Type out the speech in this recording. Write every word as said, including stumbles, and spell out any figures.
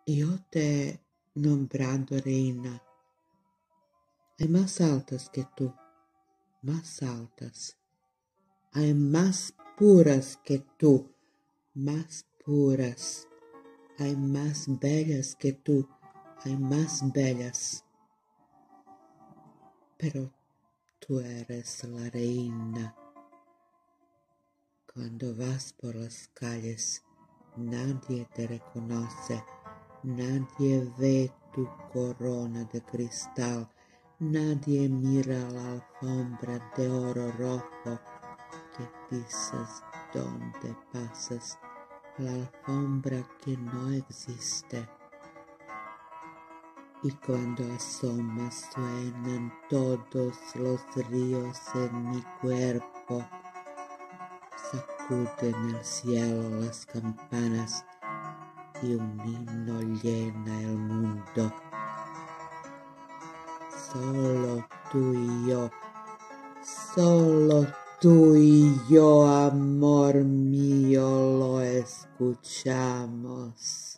Yo te he nombrado reina. Hay más altas que tú, más altas. Hay más puras que tú, más puras. Hay más bellas que tú, hay más bellas. Pero tú eres la reina. Cuando vas por las calles, nadie te reconoce, nadie ve tu corona de cristal, nadie mira la alfombra de oro rojo que pisas donde pasas, la alfombra que no existe. Y cuando asomas suenan todos los ríos en mi cuerpo, sacuden el cielo las campanas y un himno llena el mundo. Solo tú y yo, solo tú y yo, amor mío, lo escuchamos.